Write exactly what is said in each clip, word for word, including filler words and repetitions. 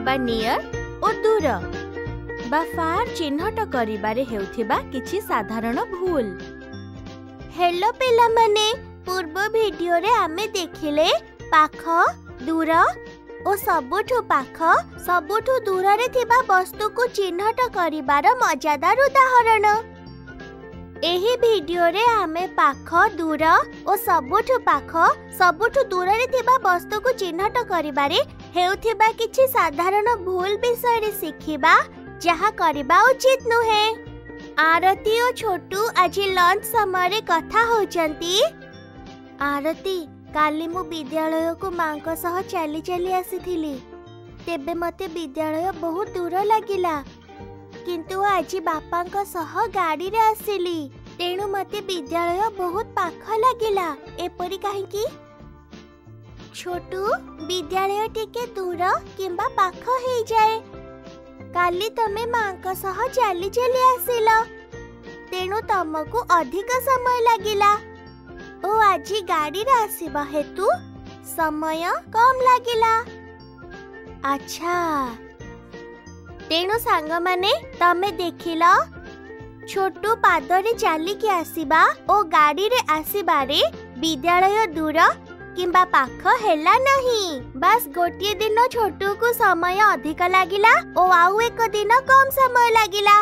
बा नियर और दूर बा फार चिन्हट करिबारे हेउथिबा किछि साधारण भूल। हेलो पिला माने, पूर्व वीडियो रे आमे देखिले पाख दूर ओ सबुठु पाख सबुठु दूर रे थिबा वस्तु को चिन्हट करिबार मजादार उदाहरण। एही वीडियो रे आमे पाख दूर ओ सबुठु पाख सबुठु दूर रे थिबा वस्तु को चिन्हट करिबारे हेउथिबा किछि साधारण भूल विषय रे सिखिबा, जहा करिबा उचित नुहे। आरती और छोटू आज लंच समय कथा होचंती। आरती, काली मु विद्यालय को मां को सह चली चली आसीथिली, तेबे मते विद्यालय बहुत दूर लागिला, किंतु आज बापा को सह गाड़ी रे आसिली, तेणु मते विद्यालय बहुत पाख लागिला। एपरि काहेकि? छोटू, विद्यालय टिके दूर किंबा पाख हे जाए, काली तमे मां को सह चली चली आसिला, तेणु तमको अधिक समय लागिला ओ आज गाड़ी रे आसीबा हेतु समय कम लागिला। अच्छा, तेणु सांग माने तमे देखिला छोटू पादरे चली के आसीबा ओ गाड़ी रे आसीबारे विद्यालय दूर किंबा पाख हेला नहीं। बस गोटिए दिन छोटू को समय अधिक लागिला ओ आउ एक दिन कम समय लागिला।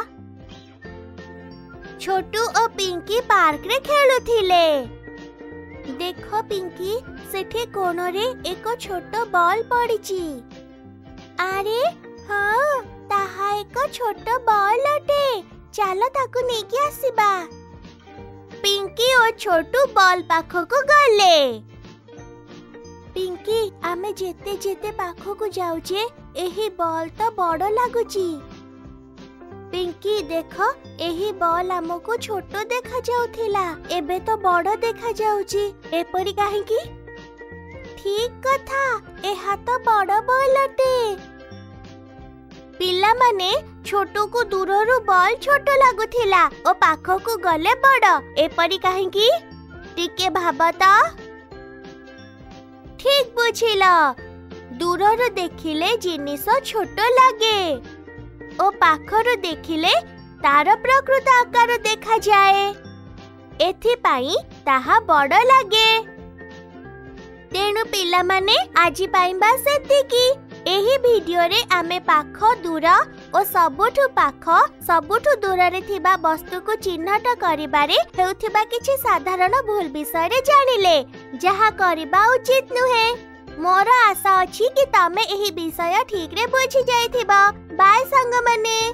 छोटू और पिंकी पार्क रे खेलुथिले। देखो पिंकी, सेठी कोन रे एक छोट बॉल पड़ीची। अरे हाँ, ताहा एक छोट बॉल अटे, चलो ताकू नेकी आसीबा। पिंकी और छोटू बॉल पाखो को गले। पिंकी, आमे जेते जेते पाखो को जाउचे, एही बॉल तो बड़ लागुची। पिंकी देखो, एही बॉल हमको छोट देखा जाउथिला, एबे तो बड़ देखा जाउची, एपरि काहेकि? ठीक कथा, एहा तो बड़ बॉल अटे। पिला माने छोटू को दूररु बॉल छोट लागुथिला ओ पाखो को गले बड़, एपरि काहेकि? टिके भाबता। ठीक बुझिला, दूररु देखिले जिनिस छोट लागे ओ पाखरु देखिले तार प्रकृत आकार देखा जाए, एथि पाई ताहा बड़ लागे। तेणु पिला माने आजि पाई बस एतिकी। एही वीडियो रे आमे पाख दूर ओ सबुठु पाख सबुठु दूर रे थिबा वस्तु को चिन्हट करिबारे हेउथिबा किछि साधारण भूल विषय रे जानिले, जहा करिबा उचित नुहे। मोर आशा अछि कि तमे एही विषय ठीक रे बुझि जाइथिबा। बाय संग माने।